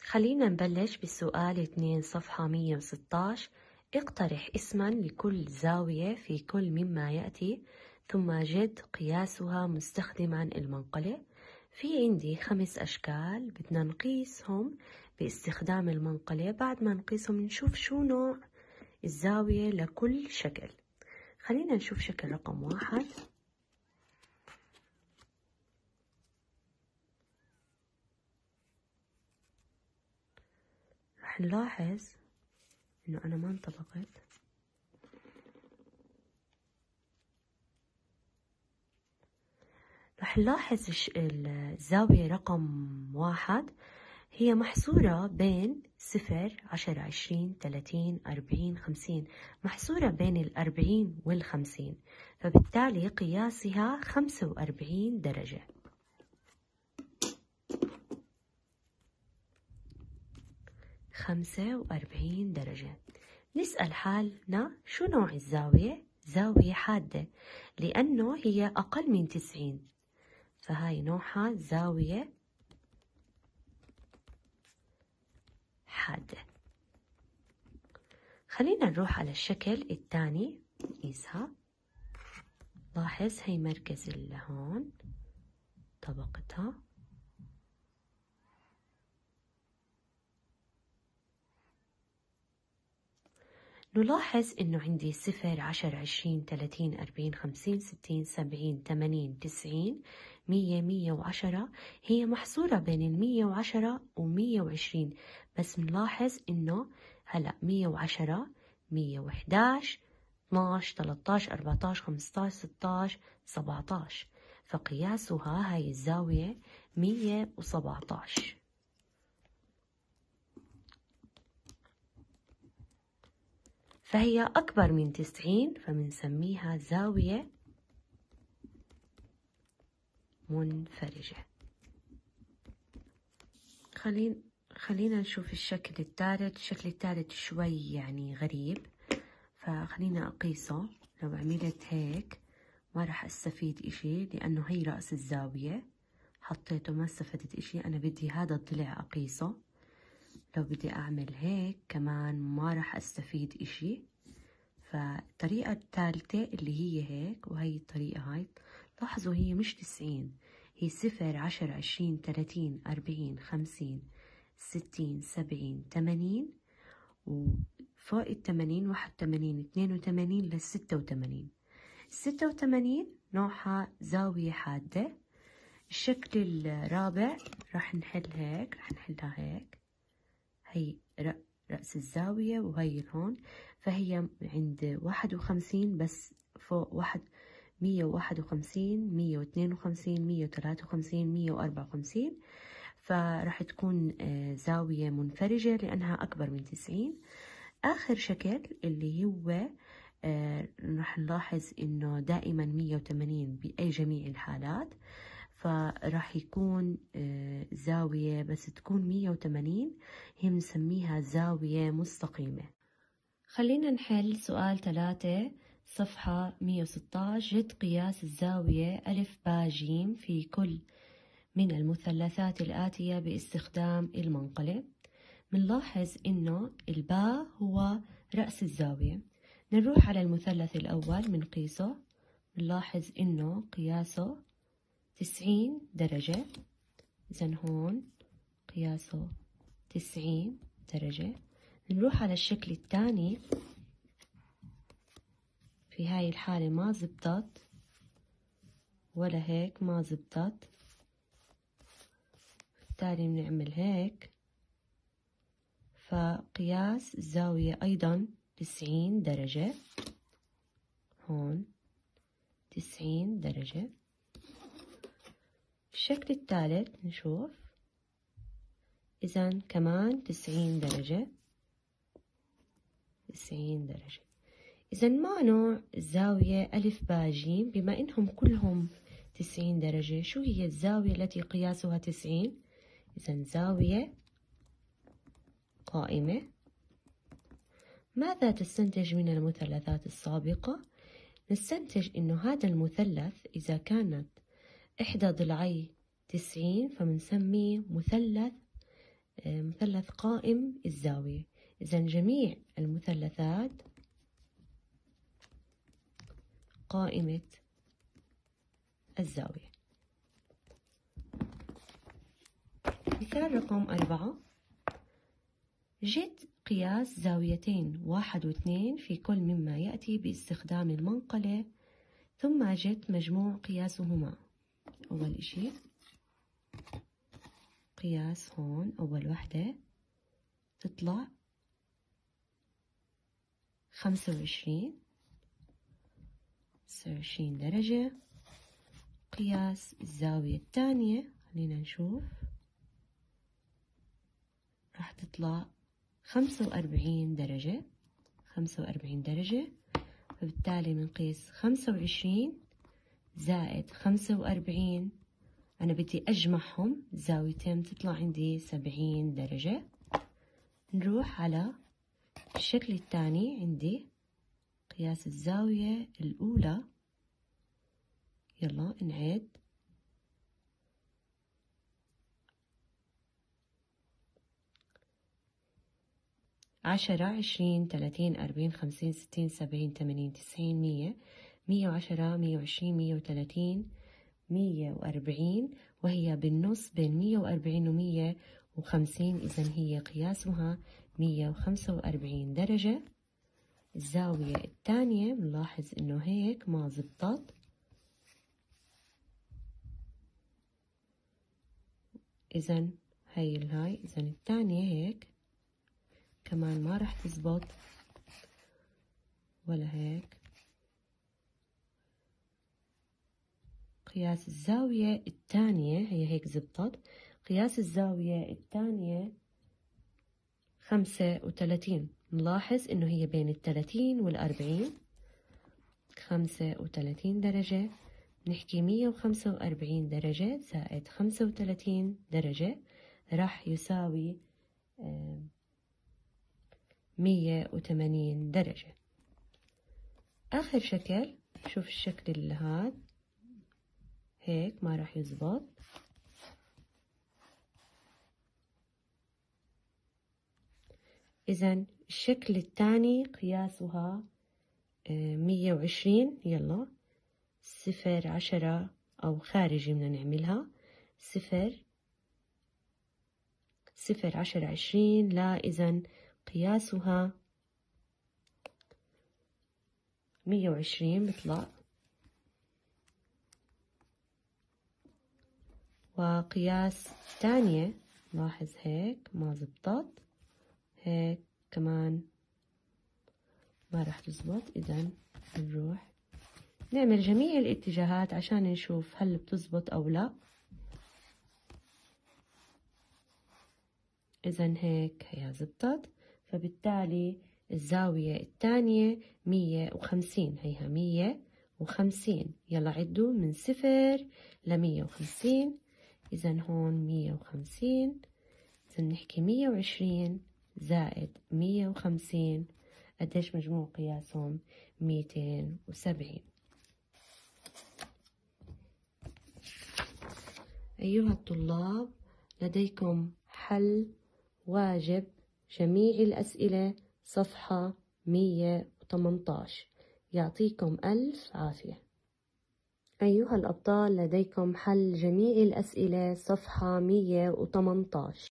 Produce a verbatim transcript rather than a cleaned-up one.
خلينا نبلش بالسؤال اثنين صفحة مية وستاش. اقترح اسما لكل زاوية في كل مما يأتي ثم جد قياسها مستخدما المنقلة. في عندي خمس أشكال بدنا نقيسهم باستخدام المنقلة. بعد ما نقيسهم نشوف شو نوع الزاوية لكل شكل. خلينا نشوف شكل رقم واحد. رح نلاحظ إنه أنا ما انطبقت. رح نلاحظ الزاوية رقم واحد هي محصورة بين صفر، عشرة، عشرين، ثلاثين، أربعين، خمسين، محصورة بين الأربعين والخمسين، فبالتالي قياسها خمسة وأربعين درجة. خمسة وأربعين درجة. نسأل حالنا شو نوع الزاوية؟ زاوية حادة، لأنه هي أقل من تسعين، فهاي نوعها زاوية حادة. خلينا نروح على الشكل الثاني نقيسها. لاحظ هي مركز هون طبقتها. نلاحظ إنه عندي صفر، عشر، عشرين، ثلاثين، أربعين، خمسين، ستين، سبعين، ثمانين، تسعين، مية، مية وعشرة. هي محصورة بين المية وعشرة ومية وعشرين، بس بنلاحظ إنه هلأ مية وعشرة، مية وإحداش، اثناش، ثلاثطاش، أربعطاش، خمسطاش، ستطاش، سبعطاش، فقياسها هاي الزاوية مية وسبعطاش. فهي أكبر من تسعين، فبنسميها زاوية منفرجة. خلين خلينا نشوف الشكل الثالث. الشكل الثالث شوي يعني غريب، فخلينا أقيسه. لو عملت هيك ما راح أستفيد إشي، لأنه هي رأس الزاوية حطيته ما استفدت إشي. أنا بدي هذا الضلع أقيسه. لو بدي أعمل هيك كمان ما راح أستفيد إشي. فالطريقة الثالثة اللي هي هيك، وهي الطريقة هاي لاحظوا هي مش تسعين، هي صفر، عشر، عشرين، ثلاثين، أربعين، خمسين، ستين، سبعين، ثمانين، وفوق الثمانين واحد وثمانين، اثنين وثمانين للستة وثمانين. ستة وثمانين نوعها زاوية حادة. الشكل الرابع راح نحل هيك، راح نحلها هيك. هي رأس الزاوية وهي هون، فهي عند واحد وخمسين بس فوق واحد، مية وواحد وخمسين، مية واثنين وخمسين، مية وثلاثة وخمسين، مية وأربعة وخمسين، فراح تكون زاوية منفرجة لأنها أكبر من تسعين. آخر شكل اللي هو راح نلاحظ إنه دائما مية وثمانين بأي جميع الحالات، فراح يكون زاوية بس تكون مية وثمانين، هي بنسميها زاوية مستقيمة. خلينا نحل سؤال ثلاثة صفحة مية وستاش. جد قياس الزاوية ألف باء جيم في كل من المثلثات الآتية باستخدام المنقلة. بنلاحظ إنه الباء هو رأس الزاوية. نروح على المثلث الأول بنقيسه. بنلاحظ إنه قياسه تسعين درجة، إذن هون قياسه تسعين درجة. نروح على الشكل الثاني، في هاي الحالة ما زبطت ولا هيك ما زبطت، بالتالي بنعمل هيك، فقياس الزاوية أيضا تسعين درجة. هون تسعين درجة. الشكل الثالث نشوف، إذن كمان تسعين درجة، تسعين درجة. إذن ما نوع الزاوية ألف باء جيم بما إنهم كلهم تسعين درجة؟ شو هي الزاوية التي قياسها تسعين؟ إذن زاوية قائمة. ماذا تستنتج من المثلثات السابقة؟ نستنتج إنه هذا المثلث إذا كانت إحدى ضلعي تسعين فبنسميه مثلث مثلث قائم الزاوية. إذن جميع المثلثات قائمة الزاوية. مثال رقم أربعة، جد قياس زاويتين واحد واثنين في كل مما يأتي باستخدام المنقلة، ثم جد مجموع قياسهما. أول إشي قياس هون، أول وحدة تطلع خمسة وعشرين خمسة وعشرين درجة. قياس الزاوية الثانية خلينا نشوف، راح تطلع خمسة وأربعين درجة خمسة وأربعين درجة. فبالتالي بنقيس خمسة وعشرين زائد خمسة وأربعين، أنا بدي أجمعهم الزاويتين تطلع عندي سبعين درجة. نروح على الشكل الثاني، عندي قياس الزاوية الأولى، يلا نعد عشرة عشرين ثلاثين أربعين خمسين ستين سبعين ثمانين تسعين مية مية وعشرة مية وعشرين مية وثلاثين مية وأربعين، وهي بالنص بين مية وأربعين ومية وخمسين، إذن هي قياسها مية وخمسة وأربعين درجة. الزاوية الثانية بنلاحظ إنه هيك ما زبطت، إذن هي الهاي، إذن الثانية هيك كمان ما راح تزبط ولا هيك. قياس الزاوية الثانية هي هيك زبطت. قياس الزاوية الثانية خمسة وثلاثين، نلاحظ إنه هي بين الثلاثين والأربعين، خمسة وثلاثين درجة. نحكي مية وخمسة وأربعين درجة زائد خمسة وثلاثين درجة راح يساوي مية وثمانين درجة. آخر شكل، شوف الشكل هذا هيك ما راح يزبط. إذن الشكل الثاني قياسها مية وعشرين، يلا صفر عشرة أو خارجي بدنا نعملها صفر صفر عشرة عشرين، لا إذن قياسها مية وعشرين بطلع. وقياس ثانية لاحظ هيك ما زبطت، هيك كمان ما راح تزبط. إذن نروح نعمل جميع الاتجاهات عشان نشوف هل بتزبط أو لا. إذن هيك هي زبطت، فبالتالي الزاوية الثانية مية وخمسين، هيها مية وخمسين. يلا عدوا من صفر لمية وخمسين، إذن هون مية وخمسين. إذن نحكي مية وعشرين زائد مية وخمسين، قديش مجموع قياسهم؟ ميتين وسبعين. أيها الطلاب، لديكم حل واجب جميع الأسئلة صفحة مية وثمانية عشر. يعطيكم ألف عافية. أيها الأبطال، لديكم حل جميع الأسئلة صفحة مية وثمانية عشر.